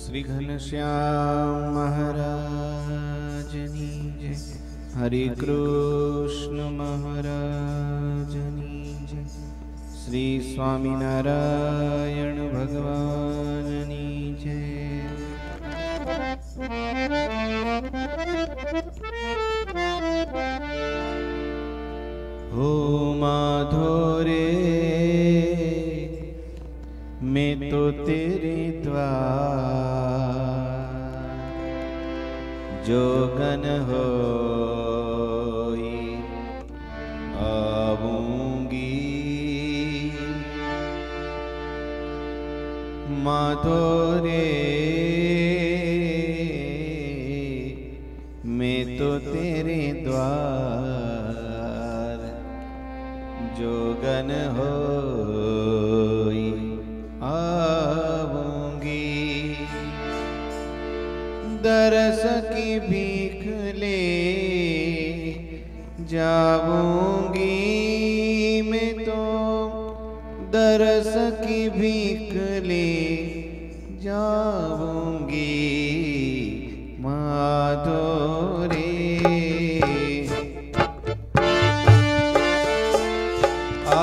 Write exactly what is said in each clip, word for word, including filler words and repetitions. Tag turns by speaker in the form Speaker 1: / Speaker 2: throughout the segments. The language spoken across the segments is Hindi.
Speaker 1: श्री घनश्याम महाराजनी जय। हरे कृष्ण महाराजनी जय। श्री स्वामीनारायण भगवाननी जय। हो माधो रे मैं तो तेरे द्वार जोगन होई आऊंगी। माधो रे मैं तो तेरे द्वार जोगन होई आऊंगी। दरस की भीख ले जाऊंगी मैं तो दरस की भीख ले जाऊंगी। माधो रे आ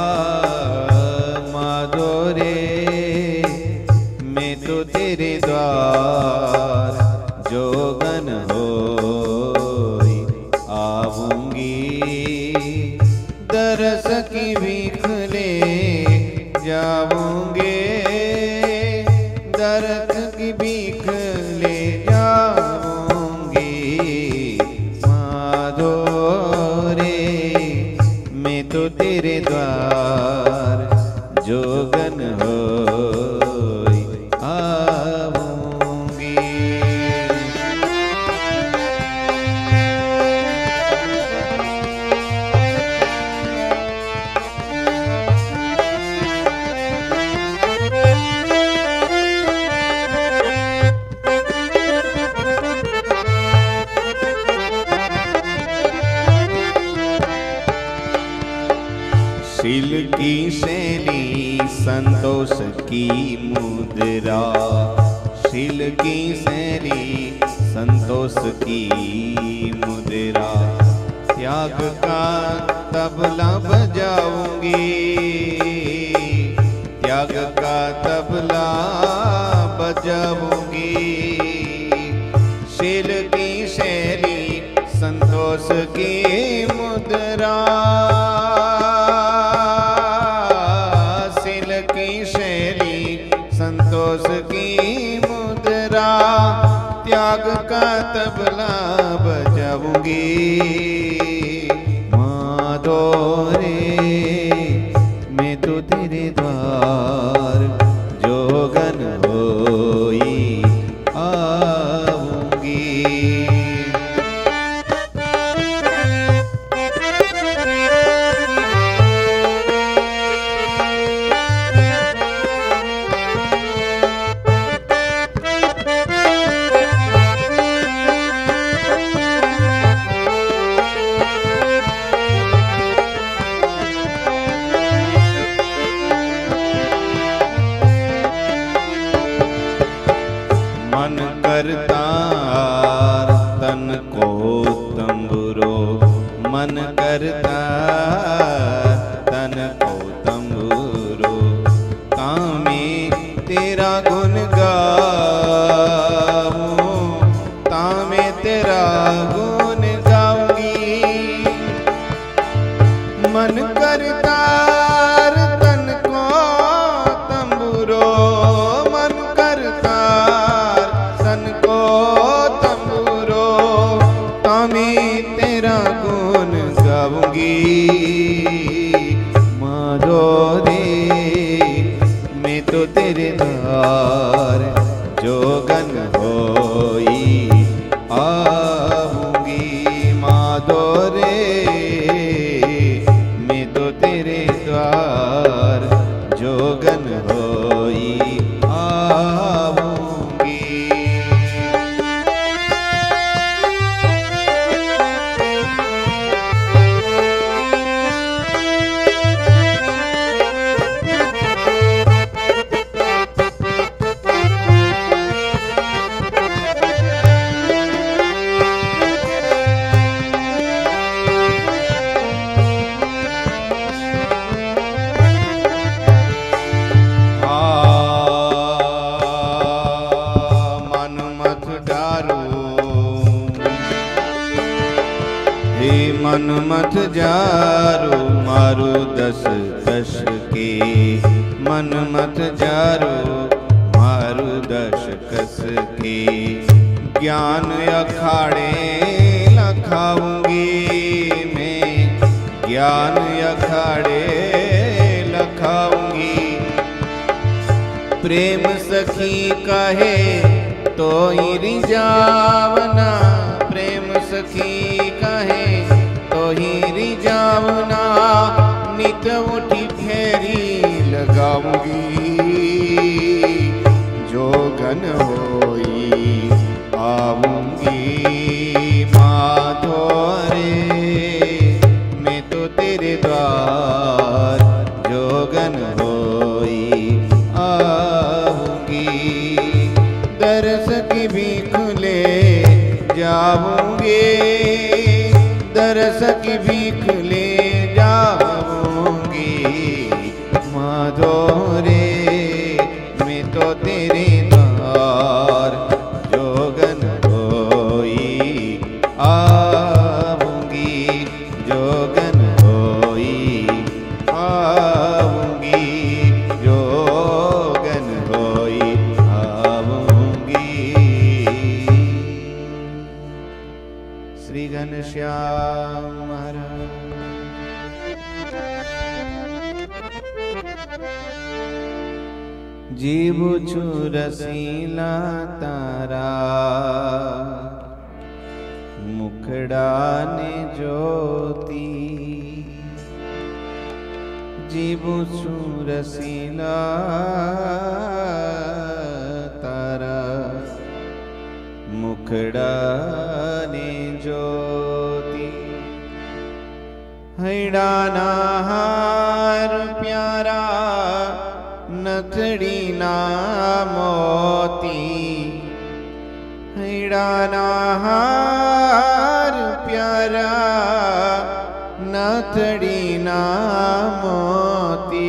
Speaker 1: माधो रे मैं तो तेरे द्वार जोगन होई आऊंगी। दरस की भीख ले जाऊंगे दरस की भीख ले जाऊंगी। माधो रे मैं तो तेरे द्वार जोगन होई आऊंगी। शील की शैली संतोष की मुद्रा शील की शैली संतोष की मुद्रा। त्याग का तबला बजाऊंगी त्याग का तबला बजाऊंगी। शील की शैली संतोष की मुद्रा संतोष की मुद्रा। त्याग का तबला बजाऊंगी। माधो रे मैं तो तेरे द्वार जोगन होई आऊंगी। मन करतार तन को तंबुरो मन करतार तन को तंबुरो। तामे तेरा गुण गाऊं तामे तेरा गुण गाऊंगी। मन करतार तन को तंबुरो मन करतार तन को तंबुरो। तामे तेरा गुण गाऊंगी। मन मत जारो मारो दस दश के, मन मत जारो मारो दश कस के। ज्ञान अखाड़े लखाऊंगी मैं, ज्ञान अखाड़े लखाऊंगी। प्रेम सखी कहे तो ही रिझावना, प्रेम सखी कहे तो ही रिझावना। नित उठी फेरी लगाऊंगी, जोगन होई आऊंगी। माधो रे मैं तो तेरे द्वार जोगन होई आऊंगी। दरस की भीख ले जाऊंगी, दरस की भीख ले जाऊंगी। माधो रे मैं तो तेरे द्वार जोगन होई आऊंगी, जोगन होई आऊंगी, जोगन होई आऊंगी। श्री घनश्याम महाराज। जीव छु रसीला तारा, मुखड़ा ने ज्योति। जीव छु रसीला तारा, मुखड़ा ने ज्योति। हैडाना हार प्यारा नथड़ी ना मोती। हैडाना हार प्यारा नथड़ी ना मोती।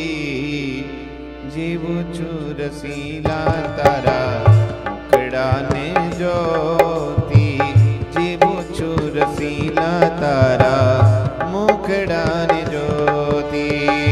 Speaker 1: जीव छु रसीला तारा, मुखड़ा ने ज्योति। जीव छु रसीला तारा, मुखड़ा ने ज्योति।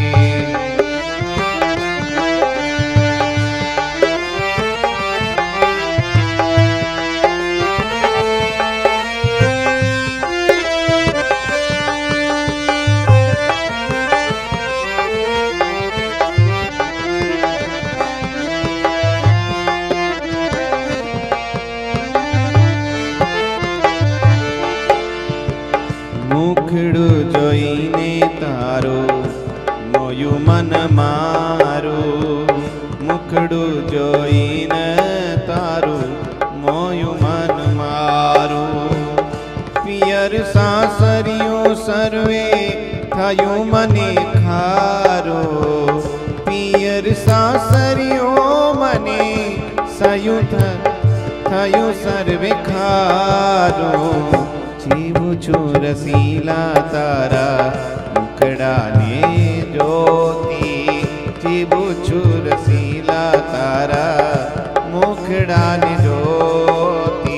Speaker 1: मुखड़ू जोईने तारो मोयु मन मारो। मुखड़ू जोईने तारो मोयु मन मारो। पियर सासरियो सर्वे थयो मने खारो। पियर सासरियो मने सयुथ थयो सर्वे खारो। जीव छु रसीला तारा, मुखड़ा ने ज्योति। जीव छु रसीला तारा, मुखड़ा ने ज्योति।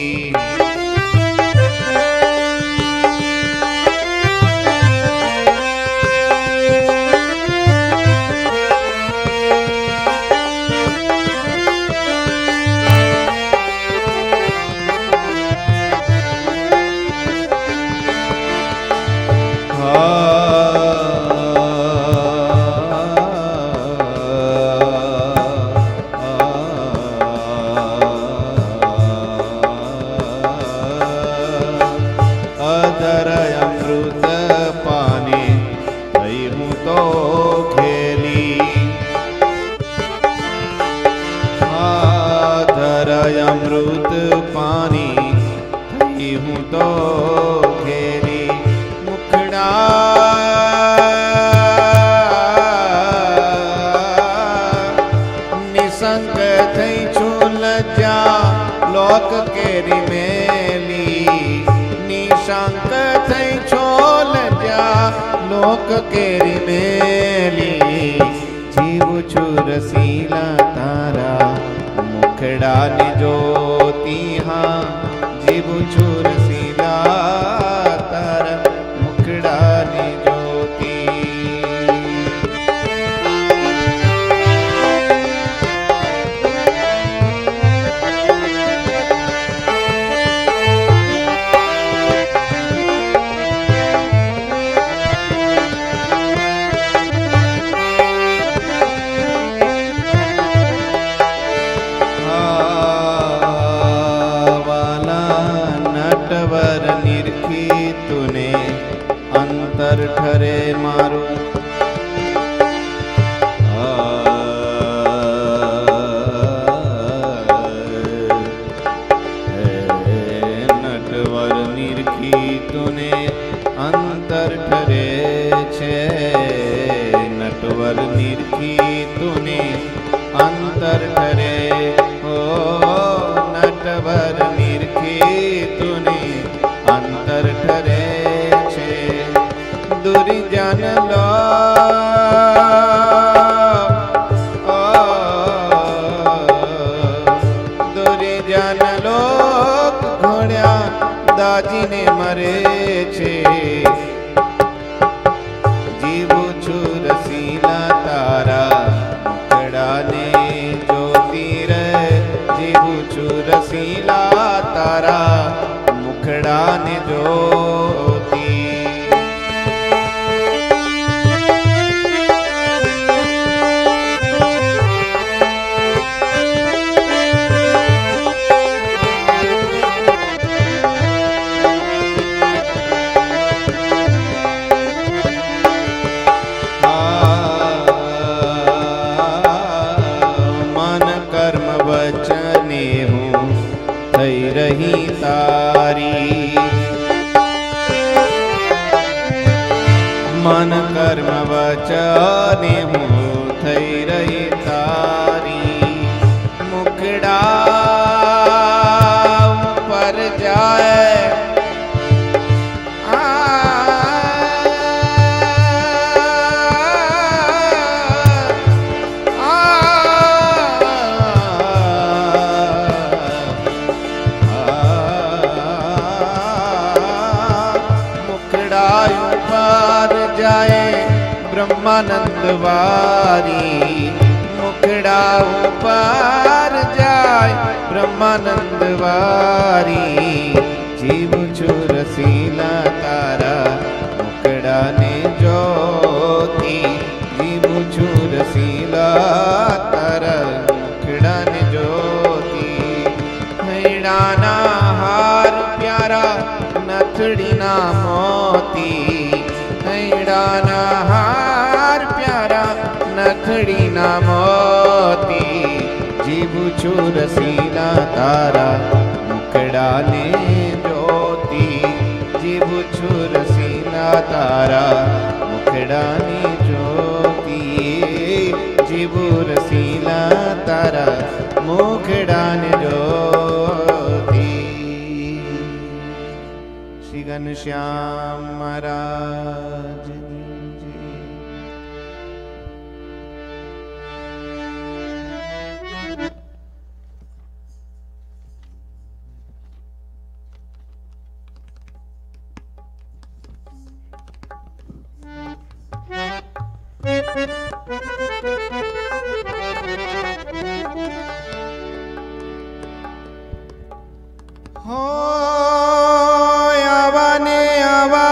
Speaker 1: अमृत पानी थई हूँ तो घेरी। मुखड़ा निसंग थई छु लज्जा लोक केरी मेली। निशंक थई छो लज्जा लोक केरी मेली। जीव छु रसीला तारा, मुखड़ा ने ज्योति। हाँ जीव छु रसीला तारा, मारो। नटवर निरखी तूने अंतर ठरे छे, नटवर निरखी तूने अंतर ठरे। ओ नटवर निरखी तूने अंतर ठरे छे। दुर्जन लो दुर्जन लोक घोड़िया दाजी ने मरे छे। जीवू छु रसीला तारा मुखड़ा ने ज्योति रे। जीवू छु रसीला तारा मुखड़ा ने ज्योति। रही तारी मन कर्म वचने हूँ थई रही तारी। मुखड़ा ऊपर जाए आ, आ, जाए ब्रह्मानंद वारी। मुखड़ा ऊपर जाए ब्रह्मानंद वारी। जीव छु रसीला तारा मुखड़ा ने ज्योति। जीव छु रसीला तारा मुखड़ा ने ज्योति। मैडाना हार प्यारा नथड़ी ना मोती। मैडाना हार प्यारा नथड़ी ना मोती। जीवू छु रसीला तारा मुखड़ा ने ज्योति। जीवू छु रसीला तारा मुखड़ा ने ज्योति। जीवू रसीला तारा मुखड़ा ने ज्योति। श्री घनश्याम महाराज जी। हो आवाने आवा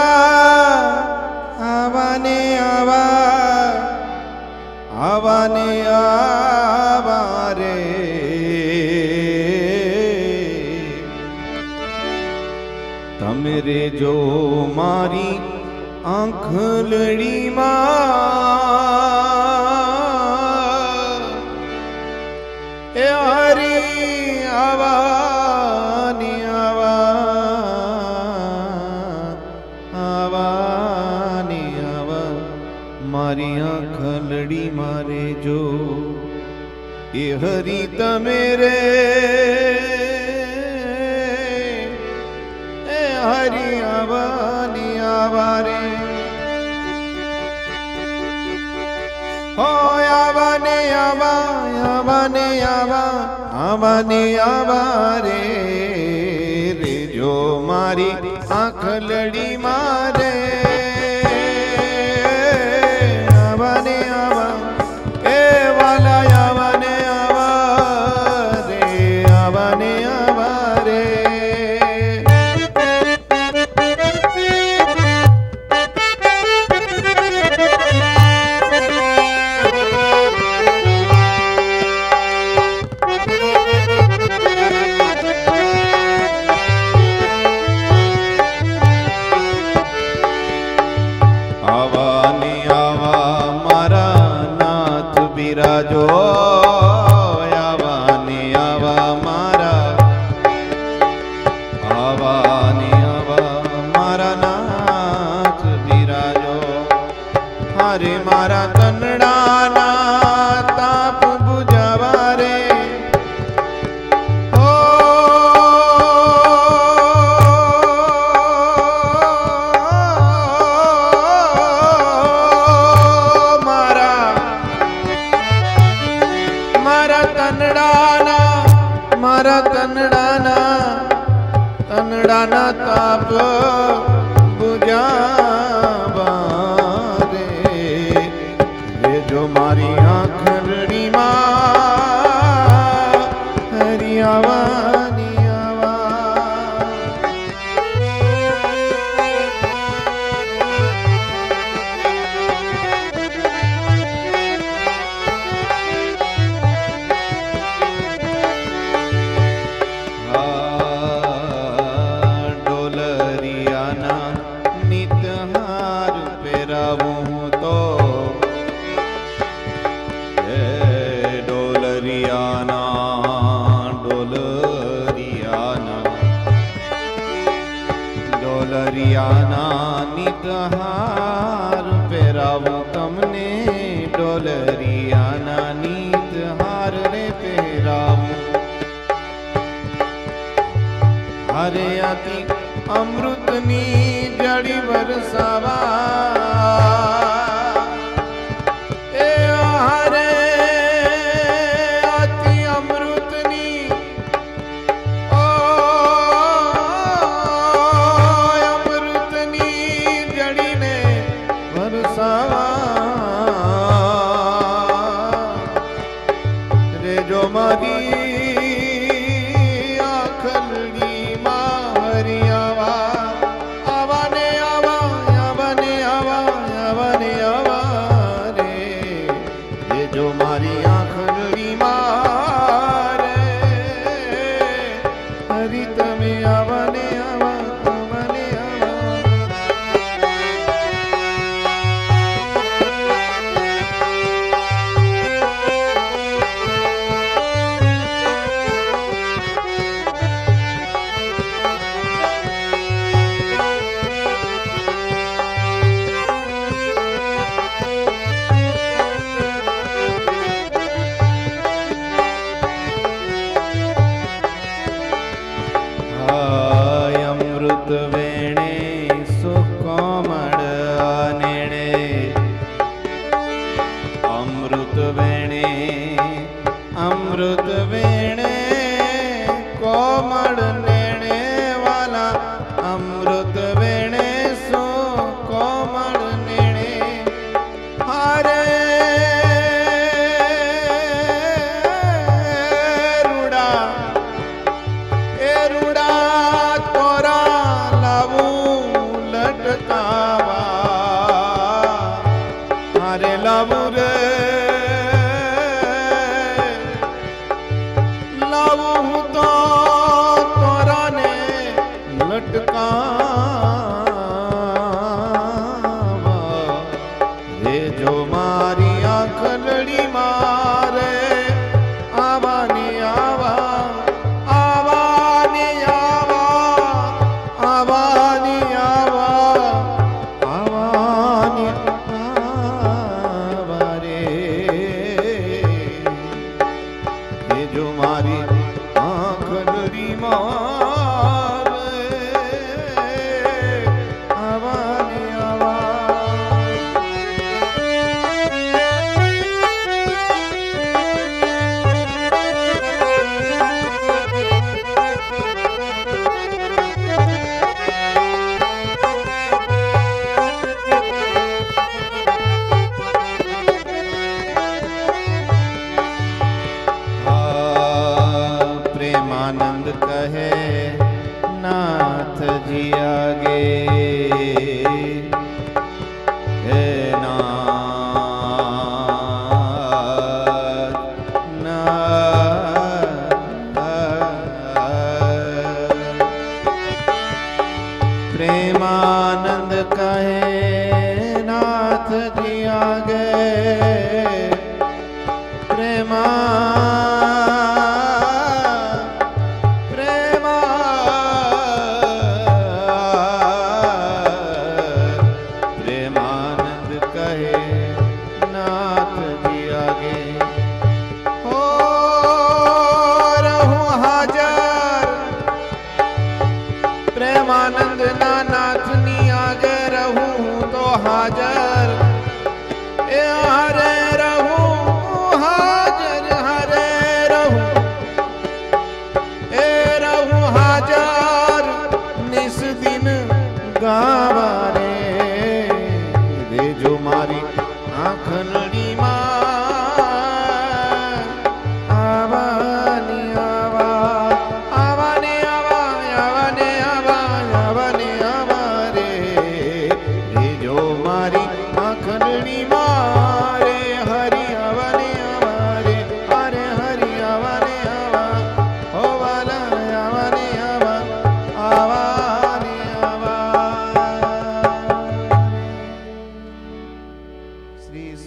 Speaker 1: आवाने आवा आवाने आवा रे। तमरे जो मारी आँख लड़ी माँ ए हरी आवा खलड़ी मारे जो ए हरि तमेरे ए हरि आवानी आवारे हो आवाने आवा आवाने आवा आवाने आवारे रे जो मारी आँख लड़ी मारे। मारा तनड़ाना तनड़ाना ताप बुझावा रे रे जो मारी आखरड़ी मां हरियावा हार पेरावो तमने डोलरियाना नीत हार रे पेरावो हरे अति अमृतनी जड़ी बरसावा ए हरे अति अमृतनी ओ रे जो मारी आखलड़ी मारियावा आवा ने आवा आवा ने आवा आवा ने आवा रे रे जो मारी आखलड़ी मारे हरि तमे आवा ने आवा आवा ने आवा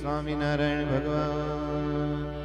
Speaker 1: स्वामीनारायण भगवान